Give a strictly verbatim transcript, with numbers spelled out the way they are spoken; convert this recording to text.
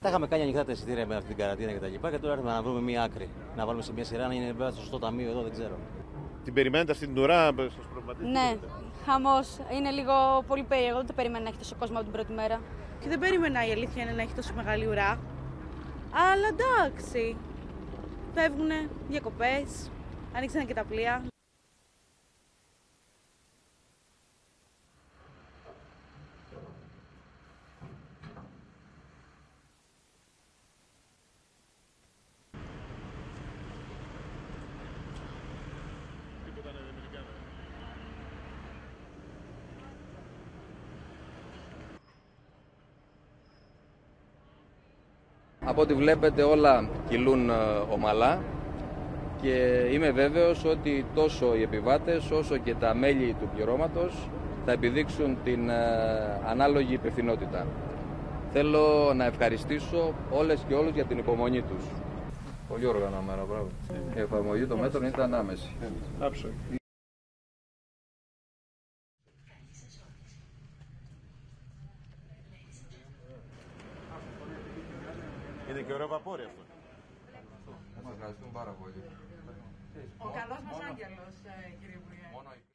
είχαμε κάνει ανοιχτά τα εισιτήρια με αυτή την καραντίνα κτλ. Και, και τώρα έρθουμε να βρούμε μία άκρη. Να βάλουμε σε μία σειρά, να είναι στο σωστό ταμείο εδώ, δεν ξέρω. Την περιμένετε αυτή την ουρά, σας προβληματίζει? Ναι, χαμός. Είναι λίγο πολύ περίεργο. Δεν το περίμενα να έχει τόσο κόσμο από την πρώτη μέρα. Και δεν περίμενα, η αλήθεια είναι, να έχει τόσο μεγάλη ουρά. Αλλά εντάξει. Φεύγουνε διακοπές, ανοίξανε και τα πλοία. Από ό,τι βλέπετε όλα κυλούν ομαλά και είμαι βέβαιος ότι τόσο οι επιβάτες όσο και τα μέλη του πληρώματος θα επιδείξουν την ανάλογη υπευθυνότητα. Θέλω να ευχαριστήσω όλες και όλους για την υπομονή τους. Πολύ οργανωμένο, μπράβο. Η εφαρμογή των μέτρων ήταν άμεση. Είναι και ωραίο βαπόρι αυτό. Μας ευχαριστούμε πάρα πολύ. Ο καλός μας άγγελος, κύριε Υπουργέ.